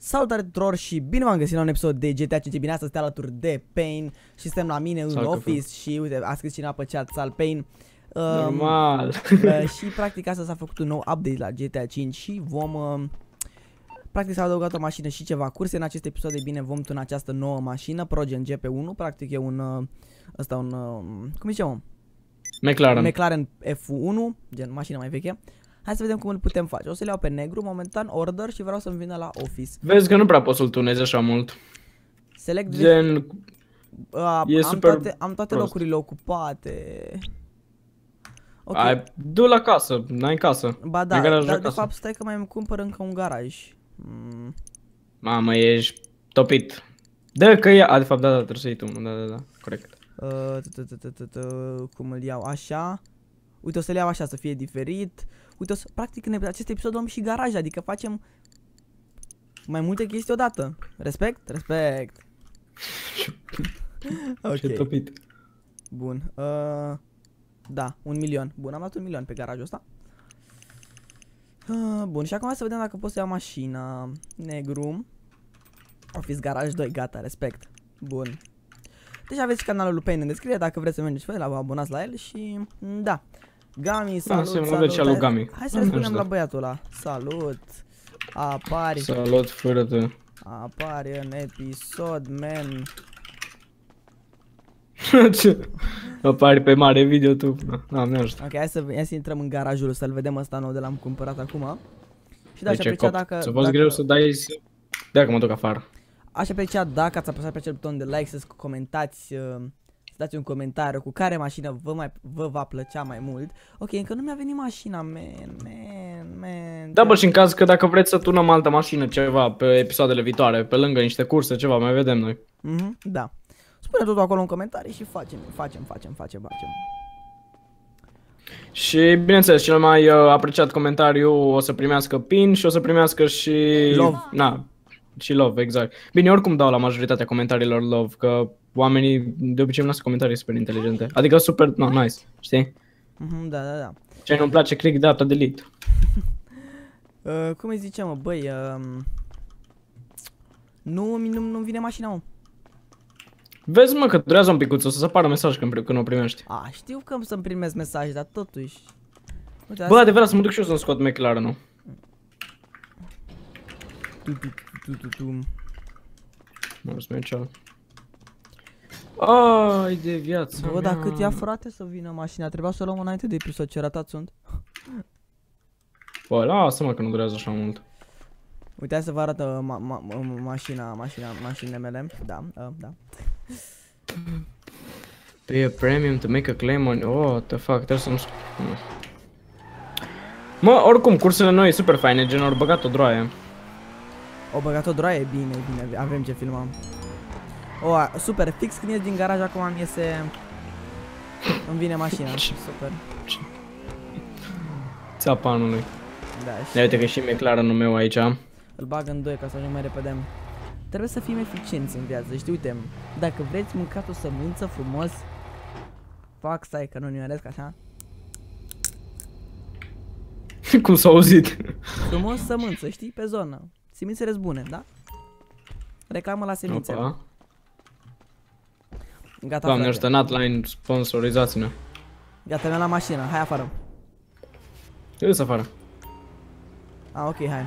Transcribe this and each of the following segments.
Salutare tuturor și bine v-am găsit la un episod de GTA 5. Bine, astăzi suntem alături de Pain și suntem la mine în office și uite, a scris cineva pe chat, sal Pain. Normal. Și practic astăzi s-a făcut un nou update la GTA 5 și vom... practic s-a adăugat o mașină și ceva curse. În acest episod, de bine, vom tuna această nouă mașină, Progen GP1. Practic e un... cum zicem? McLaren F1, gen mașină mai veche. Hai să vedem cum îl putem face. O să le iau pe negru, momentan order și vreau să-mi vină la office. Vezi că nu prea poți să-l tunezi așa mult. Select gen... am toate locurile ocupate. Okay. Du la casă, n-ai casă. Ba da, dar de fapt stai că mai îmi cumpăr încă un garaj. Mamă, ești topit. Dă că e... de fapt, da, trebuie să iei tu unul, da, corect. Cum îl iau așa. Uite, o să le iau așa, să fie diferit. Uite, practic în acest episod luăm și garaj, adică facem mai multe chestii odată. Respect? Respect. Ok. Ce topit. Bun. Da, 1 milion. Bun, am dat 1 milion pe garajul ăsta. Bun, și acum să vedem dacă pot să iau mașina. Negru. Office garaj 2, gata, respect. Bun. Deci aveți canalul lui Pain în descriere dacă vreți să mergeți și voi, vă abonați la el și da. Gami, salut, Gami. Hai să răspundem la băiatul ăla. Salut. Apari. Salut, frate. Apari în episod, man. Apari pe mare video tu. Da, mi ajută. Ok, hai să intrăm în garajul să-l vedem ăsta nou de l-am cumpărat acum. Și da, aș aprecia dacă... Să fost greu să dai... Da, că mă duc afară. Aș aprecia dacă ați apăsat pe acel buton de like, să comentați, să dați un comentariu cu care mașină vă va plăcea mai mult. Ok, încă nu mi-a venit mașina, man. Da, bă, și în caz că dacă vreți să tunăm altă mașină, ceva, pe episoadele viitoare, pe lângă niște curse, ceva, mai vedem noi. Da. Spune totul acolo în comentarii și facem. Și bineînțeles, cel mai apreciat comentariu o să primească pin și o să primească și... Love. Na, și love, exact. Bine, oricum dau la majoritatea comentariilor love, că oamenii de obicei îmi lasă comentarii super inteligente. Adică super, nice, știi? Da. Ce nu-mi place, click data delete. Cum îi zice, mă, băi, nu vine mașina, mă. Vezi, mă, că durează un picuț, o să apară mesaj când o primești. Știu că să-mi primesc mesaj, dar totuși... Uite, bă, adevărat, să mă duc și eu să-mi scot McLaren-ul. Mă merge. Ai de viață. Bă, dar cât ia, frate, să vină mașina? Trebuia să o luăm înainte de episod, ce ratat sunt. Bă, lasă-mă că nu durează așa mult. Uite, hai să vă arătă mașinile mele. Da. Pay a premium to make a claim on... Oh, what the fuck, trebuie să-mi... Mă, oricum, cursele noi e super faine, gen, ori băgat o droaie. O băgat o droaie? Bine, avem ce filmăm. Super, fix când ies din garaj acum îmi vine mașina, super. Țapa anului. Da, ia uite că și McLaren-ul meu aici. Îl bag în 2 ca să ajung mai repede. Trebuie să fim eficienți în viață, știi, uite, dacă vreți mâncat o sămânță frumos, stai că nu nimeresc așa. Cum s-a auzit? Frumos sămânță, știi, pe zonă. Semințele bune, da? Reclamă la semințe. Gata, Doamne ajută, Nutline, sponsorizați-ne. Gata, mi-am la mașină, hai afară. Eu să afară. Ok, hai.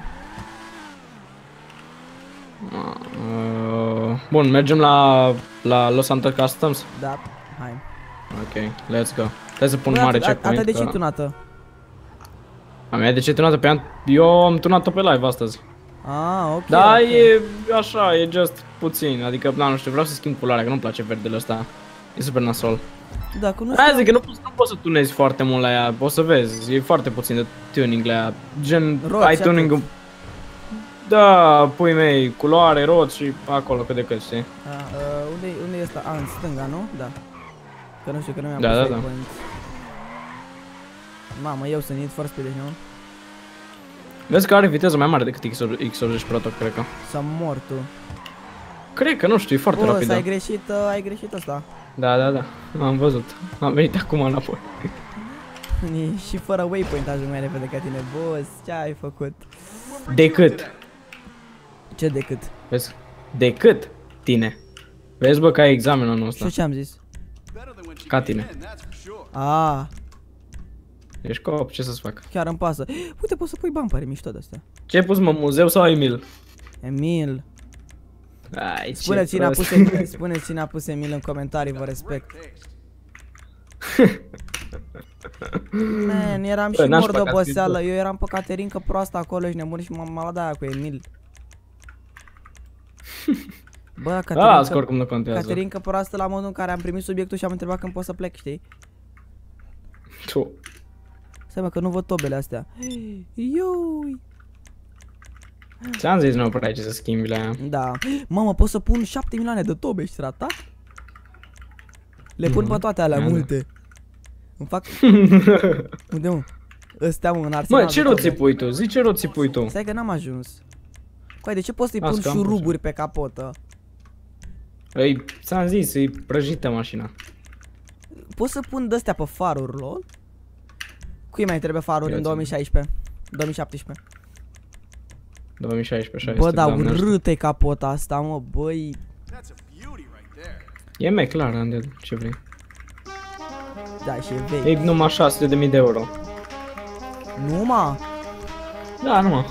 Bun, mergem la Los Santos Customs? Da, hai. Ok, let's go. Trebuie să pun mare checkpoint. A ta de ce tunată? A mea de ce tunată pe an? Eu am tunat-o pe live astăzi. Ok. Da, e așa, e just puțin, adică, nu știu, vreau să schimb culoarea, că nu-mi place verdele ăsta. E super nasol. Da, că nu știu. Zic că nu poți să tunezi foarte mult la ea, o să vezi, e foarte puțin de tuning la ea. Gen, ai tuning-ul... Da, pui mei, culoare, roți și acolo cât de cât, știi? Unde e ăsta? În stânga, nu? Da. Că nu știu, că nu mi-am pus point. Mamă, eu sunt Need for Speed, nu? Vezi că are viteză mai mare decât X80 Proto, cred că. S-a mor tu. Cred că, nu știu, e foarte rapidă. Ai greșit ăsta. Da, am văzut. Am venit acum înapoi. Și fără waypoint ajung mai repede ca tine, boss, ce ai făcut? Decât. Ce decât? Vezi? Decât tine. Vezi, bă, că ai examenul anul ăsta. Și ce am zis? Ca tine. Ah, Ești cop, ce să-ți fac? chiar îmi pasă. Uite, poți să pui bumpere mișto de-astea. Ce ai pus, mă, muzeu sau Emil? Emil. Ai, Spune-ți ce cine a prost. pus, spune-ți cine a pus Emil în comentarii, vă respect. Man, eram Bă, și n-aș mor de păcat, oboseală. scris, Eu eram pe Caterinca proastă acolo și nebun și m-am luat de aia cu Emil. Bă, Ah, scor cum nu contează. Caterinca proastă la modul în care am primit subiectul și am întrebat când pot să plec, știi? Tu. Stai mă că nu văd tobele astea. Iui. Ți-am zis, nu prea ai ce să schimbi la aia. Da. Mamă, pot să pun 7 milioane de tobe, ești ratat? Le pun pe toate alea Ia, da. multe. Îmi fac... Unde mă? Ăstea mă, în arsenal. Mă, ce roții pui tu? Zi ce roții pui tu? Stai că n-am ajuns. Coai, de ce poți să-i Las pun că am pus. șuruburi pe capotă? Ei, ți-am zis, e prăjită mașina. Poți să pun de-astea pe faruri, lol? Cui mai trebuie faruri Eu în țin. 2016? 2017? 2016, Bă, dar Doamne ajută. urâtă-i capota asta, mă, băi. E mai clar, Andel, ce vrei. Da, și e vechi. E numai 600.000 de euro. Numai? Da, numai.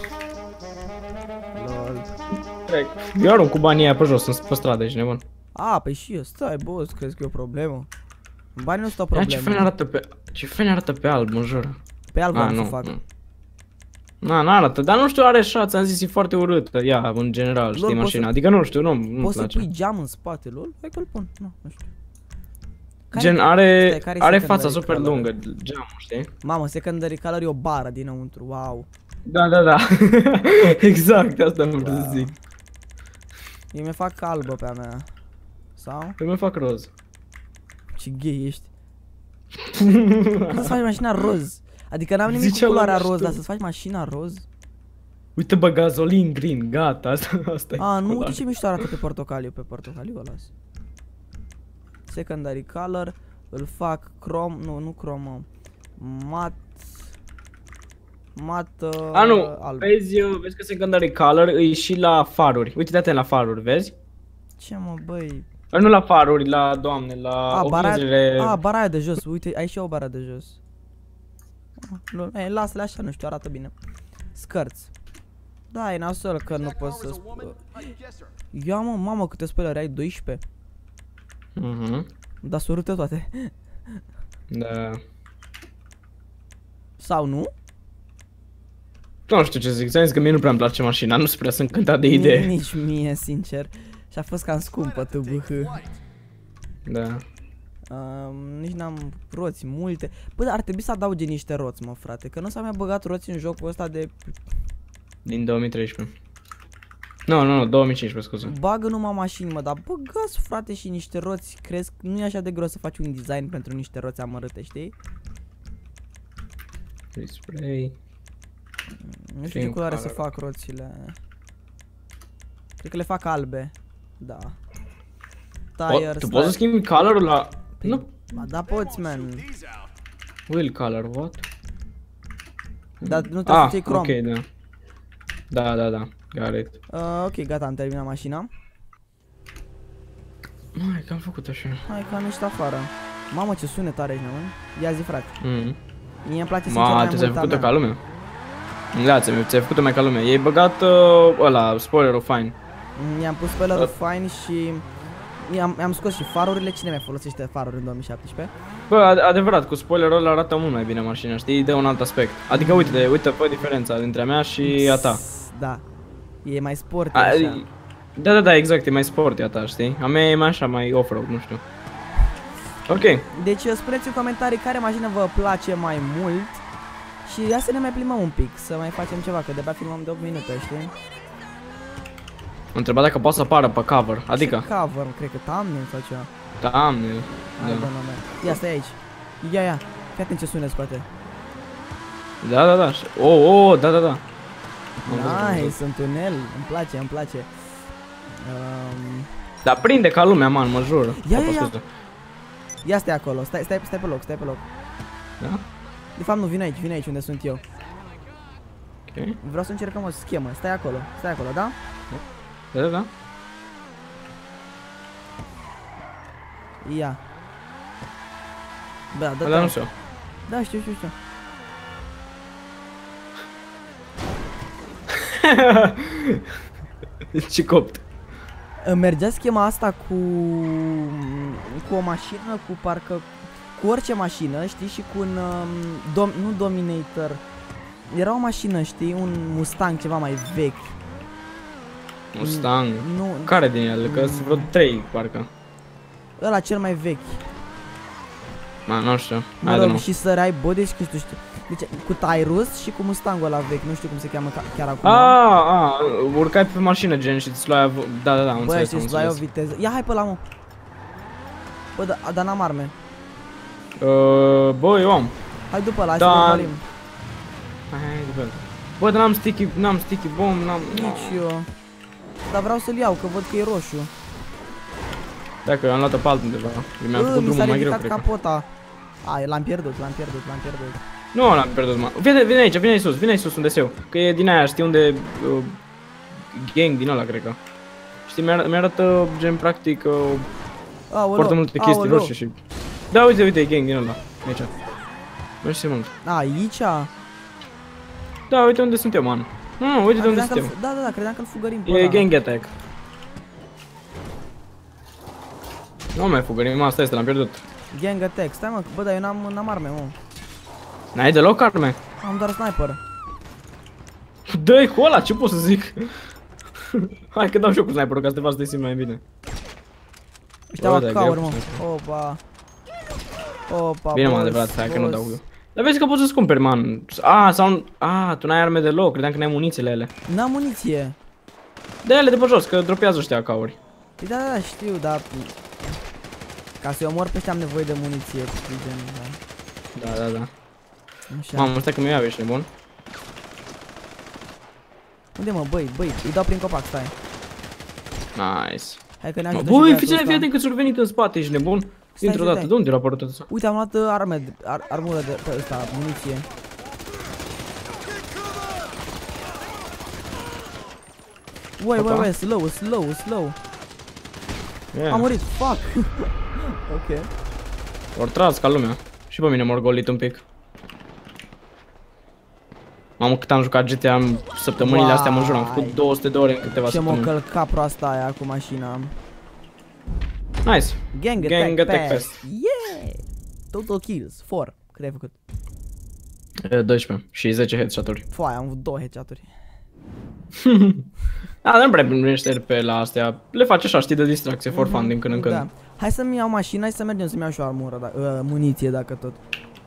Lol. Trec. Eu arunc cu banii aia pe jos, sunt pe stradă, ești nebun. A, păi și eu, stai, bă, crezi că e o problemă? Banii nu stau Ia, probleme. ce fain arată pe... Ce fain arată pe alb, mă jur. Pe alb Ah, am să nu, fac. nu. Na, n-arată, dar nu știu, are așa, ți-am zis, e foarte urâtă, ea, în general, știi, poți mașina, să- adică nu știu, nu-mi Poți să place. pui geam în spate, lol? Hai că-l pun, nu știu. Gen, Stai, are care-i fața secondary super color? lungă, geamul, știi? Mamă, secondary color e o bară dinăuntru, wow. Da, da, da. Exact, asta nu vreau să zic. Eu mi fac albă pe a mea. Sau? Eu mi fac roz. Ce gay ești. Să-ți faci mașina roz. Adică n-am nimic cu Ziceam la culoarea mișto. roz, dar să-ți faci mașina roz? Uite, bă, gazolin green, gata, asta e. A, nu, uite culoare. ce mișto arată pe portocaliu, o las. Secondary color, îl fac chrome, nu chrome, mat, A, nu, alb. vezi că secondary color e și la faruri. Uite, date la faruri, vezi? Ce mă, băi? Nu la faruri, la, doamne, la A, oglinzile. bara aia de jos, uite, ai și o bara de jos. Lol, lasă-le așa, nu știu, arată bine. Skirts. Da, e nasol că nu poți să... Ia mă, mamă, câte spoilere ai, 12? Mhm. Dar surute toate. Da. Sau nu? Nu știu ce zic, ți-am zis că mie nu prea îmi place mașina, nu prea sunt încântat de idee. Nici mie, sincer. Și a fost cam scumpă, TBH. Da. Nici n-am roți multe. Bă, dar ar trebui să adauge niște roți, mă, frate. Că nu s-a mai băgat roți în jocul ăsta de... Din 2013. Nu, 2015, scuze. Bagă numai mașini, mă, dar băgați, frate, și niște roți. Crezi că nu e așa de greu să faci un design pentru niște roți amărâte, știi? Spray. Nu știu ce culoare să fac roțile. Cred că le fac albe. Da. Tire, Tu poți să schimbi colorul la... Păi, Nu. da, poți, man. Wheel color, what? Dar nu trebuie să-ți iei ok, chrome. da. Da. Got it. Ok, gata, am terminat mașina. Mai, că am făcut așa. Hai că am ieșit afară. Mamă, ce sunet are aici, mă. Ia zi, frate. Mie îmi place sincer Ma, mai ți-ai mult a făcut-o mea. ca lumea? Da, ți-ai făcut-o mai ca lumea. Ei băgat ăla, spoilerul fine. I-am pus spoilerul fine și i-am scos și farurile. Cine mai folosește faruri în 2017? Bă, adevărat, cu spoilerul ăla arată mult mai bine mașina, știi? Dă un alt aspect. Adică uite, fă diferența dintre a mea și a ta. Da. E mai sporty așa. Da, exact, e mai sporty a ta, știi? A mea e mai așa, mai off-road, nu știu. Ok. Deci spuneți în comentarii care mașină vă place mai mult. Și ia să ne mai plimbăm un pic, să mai facem ceva, că de-abia filmăm de 8 minute, știi? Am întrebat dacă poate să apară pe cover, adică... Ce cover, cred că thumbnail sau ceva. Doamne, Hai, da. bă, ia, stai aici. Ia. Fii atent ce sunet scoate. Da. Da. Nice, un tunel, îmi place. Dar prinde ca lumea, man, mă jur. Ia. Scuze. Ia stai acolo, stai pe loc, Da? De fapt nu, vin aici unde sunt eu. Ok. Vreau să încercăm o schemă, stai acolo, da? Da. Ia. Da, Dar nu știu. Da, știu. Ce copt. Mergea schema asta cu o mașină, cu parcă cu orice mașină, știi, și cu un nu Dominator. Era o mașină, știi, un Mustang ceva mai vechi. Mustang. Nu. Care din ele? Că sunt vreo 3 parcă. Ăla cel mai vechi. Nu știu. Mă rog, și săreai, bă, deci că știu. Deci cu Tyrus și cu Mustangul ăla vechi, nu știu cum se cheamă chiar acum. Urcai pe mașină gen și îți luai, da, înțeles. Bă, îți luai o viteză. Ia, hai pe la mă. Bă, dar n-am arme. Bă, eu am. Hai după ăla, hai să vorbim. Hai după ăla. Bă, dar n-am sticky bomb, n-am... Nici eu. Dar vreau să-l iau, că văd că e roșu. Dacă eu am luat-o pe altundeva. Mi-am făcut drumul mai greu, cred că. capota. L-am pierdut. Nu l-am pierdut, mă. Vine aici, vine aici sus unde eu. Că e din aia, știi unde... gang din ăla, cred că. Știi, mi-arată gen practic... foarte multe chestii roșii și... Da, uite, e gang din ăla. Aici. Nu știu mult. Aici? Da, uite unde sunt eu, man. Nu, uite de unde suntem. Da, credeam că-l fugărim pe E gang attack. Nu mai fugărim, asta este, l-am pierdut. Gang attack, stai mă, bă, dar eu n-am arme, mă. N-ai deloc arme? Am doar sniper. Dă-i cu ăla, ce pot să zic? Hai că dau și eu cu sniperul, ca să te faci să te simți mai bine. Ăștia au AK-uri, mă. Opa, bine, mă, adevărat, hai că nu dau eu. Dar vezi că poți să-ți cumperi, man. Tu n-ai arme deloc, credeam că n-ai munițiile ele. N-am muniție. De ele de pe jos, că dropează ăștia AK-uri. Păi da, știu, dar... Ca să-i omor pe ăștia am nevoie de muniție, gen, Da. Așa. Mamă, stai că mi-o iau, ești nebun? Unde mă, băi, îi dau prin copac, stai. Nice. Hai că ne ajută. Băi, fii atent că ți-au venit în spate, ești nebun? Dintr-o dată, de unde a apărut ăsta? Uite, am luat armură de pe ăsta, muniție. Uai, slow. Am murit, fuck. Ok. Ori tras ca lumea. Și pe mine m-au golit un pic. Mamă, cât am jucat GTA în săptămânile astea, mă jur, am făcut 200 de ore în câteva săptămâni. Ce m-a călcat proasta aia cu mașina. Nice. Gang attack pass. Yeah! Total kills, 4. Cât ai făcut? 12 și 10 headshot-uri. Foaia, am avut 2 headshot-uri. Dar nu prea primești RP la astea. Le faci așa, știi, de distracție, for fun, din când în când. Hai să-mi iau mașina, hai să mergem să-mi iau și o armură, muniție dacă tot.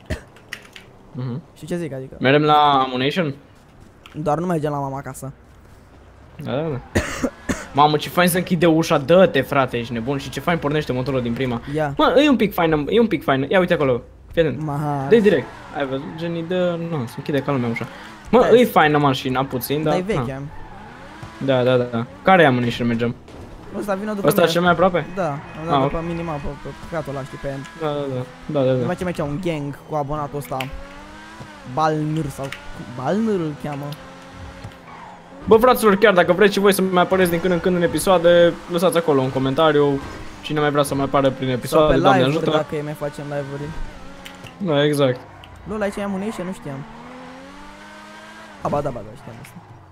Și ce zic, adică? Mergem la ammunition? Doar nu mergem la mama acasă. Da. Mamă, ce fain să închide ușa, dă-te, frate, ești nebun. Și ce fain pornește motorul din prima. Mă, e un pic fain, ia uite acolo. Fii atent. Dă-i direct. Ai văzut, genii, nu, se închide ca lumea ușa. Mă, e faină mașina puțin, dar... Dar e veche. Da. Care ammunition mergem? Ăsta vine după ăsta cel mai aproape? Da, am dat după minimap, pe căcatul ăla, știi, pe... Da. Nu mai ce mai un gang cu abonatul ăsta. Balnur sau... Balnur îl cheamă. Bă, fraților, chiar dacă vreți și voi să mai apăreți din când în când în episoade, lăsați acolo un comentariu. Cine mai vrea să mai apară prin episoade, sau Doamne ajută. dacă mai facem live-uri. Da, exact. Lol, aici e ammunition, nu știam. Da, știam asta.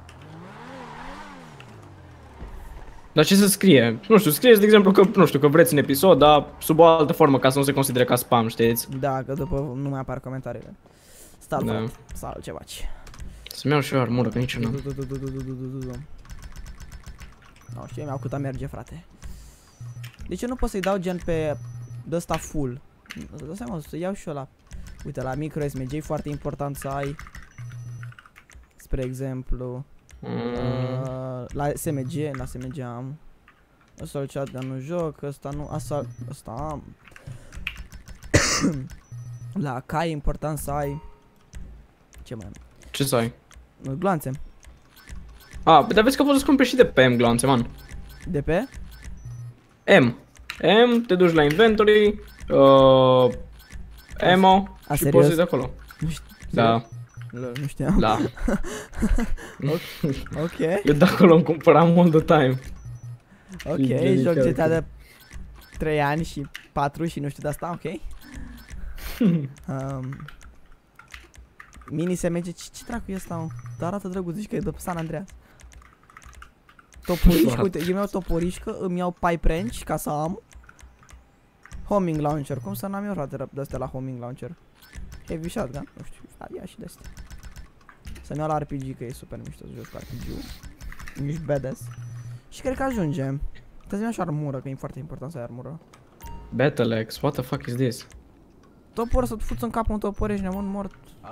Dar ce să scrie? Nu știu, scrieți de exemplu că, nu știu, că vreți un episod, dar sub o altă formă, ca să nu se considere ca spam, știți? Da, că după nu mai apar comentariile. Stai, sau altceva. Să-mi iau și eu armură, că nici eu n-am. Nu știu, mi-au cât merge, frate. De ce nu pot să-i dau gen pe ăsta full? Dă seama, să iau și eu la... Uite, la micro SMG e foarte important să ai. Spre exemplu la SMG am. Ăsta chat de nu joc, ăsta nu, ăsta am. La AK e important să ai. Ce mai am? Ce să ai? Gloanțe. Dar vezi că poți să cumperi și de pe M gloanțe, man. De pe? M, te duci la inventory, ammo și poți să de acolo. Da. Nu știam. Da. Ok. Eu de acolo îmi cumpăram all the time. Ok, joc GTA de 3 ani și 4 și nu știu de asta, ok. Mini SMG, ce dracu e ăsta, mă? Dar arată drăguț, zici că e de San Andreas. Toporișcă, uite, eu mi-au toporișcă, îmi iau pipe wrench ca să am. Homing launcher, cum să n-am eu frate de-astea la homing launcher? Heavy shotgun, nu știu, ia și de-astea. Să-mi iau la RPG, că e super mișto să joc cu RPG-ul. Ești badass. Și cred că ajungem. Trebuie să-mi iau și armură, că e foarte important să ai armură. Battle Axe, what the fuck is this? Topor să-ți fuți în cap un topor, ești nebun mort.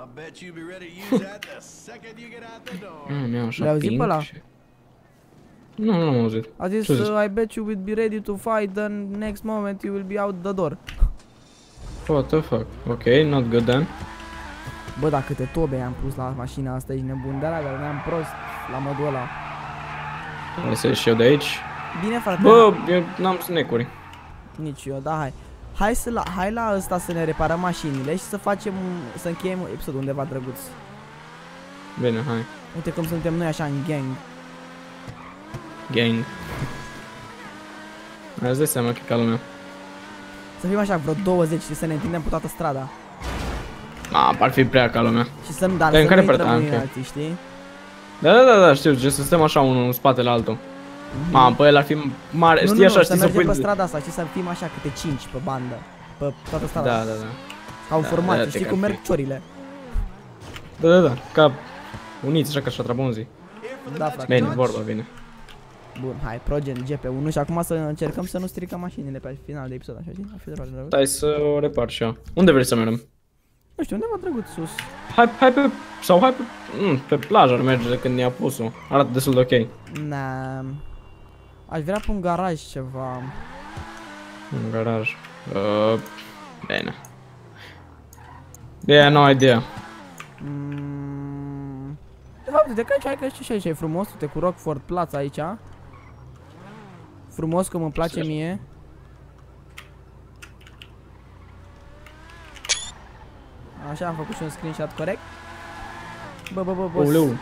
Mi-au așa Le-ai auzit pe ăla? Nu am auzit. A zis, I bet you will be ready to fight, then next moment you will be out the door. What the fuck? Ok, not good then. Bă, dar câte tobe am pus la mașina asta, ești nebun de alea, dar ne-am prost la modul ăla. Hai să ies și eu de aici. Bine, frate. Bă, eu n-am snecuri. Nici eu, da, hai. Hai la ăsta să ne reparăm mașinile și să facem, să încheiem episodul undeva drăguț. Bine, hai. Uite cum suntem noi așa în gang. Gang. Îți dai seama că e ca lumea. Să fim așa vreo 20 și să ne întindem pe toată strada. Ar fi prea ca lumea. Și să nu, dar Dar să în care nu intrăm parte? unii Ok. alții, știi? Da, știu, ce să stăm așa unul în spatele altul. Mamă, pe el ar fi mare, știi așa, știi să să mergem pui... pe strada asta, știi, să fim așa câte 5 pe bandă. Pe toată strada. Da. Ca o Da, formație, da, știi te cum ca merg ciorile. Da, ca uniți, așa ca șatrabonzii. Da, frate. Bine, vorba vine. Bun, hai, Progen GP1 și acum să încercăm să nu stricăm mașinile pe final de episod, așa, știi? Ar fi de drăguț. Stai să o repar și eu. Unde vrei să mergem? Nu știu, undeva drăguț sus. Hai pe plajă ar merge de când i-a pus-o. Arată destul de ok. Na. Aș vrea pe un garaj ceva. Un garaj. Bine. Yeah, no idea. De fapt, uite că hai că știi și aici e frumos, uite cu Rockford Plaza aici. Frumos cum îmi place mie. Așa am făcut și un screenshot corect. Bă. Uleu.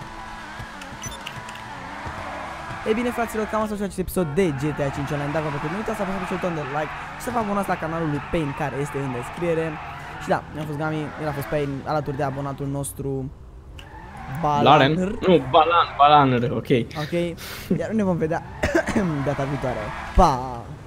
Ei bine, fraților, cam asta a fost acest episod de GTA 5 Online. Dacă vă plăcut, nu uitați să apăsați pe butonul de like și să vă abonați la canalul lui Pain, care este în descriere. Și da, mi-a fost Gami, el a fost Pain, alături de abonatul nostru Laren? Nu, Balan, ok. Ok, iar ne vom vedea data viitoare. Pa!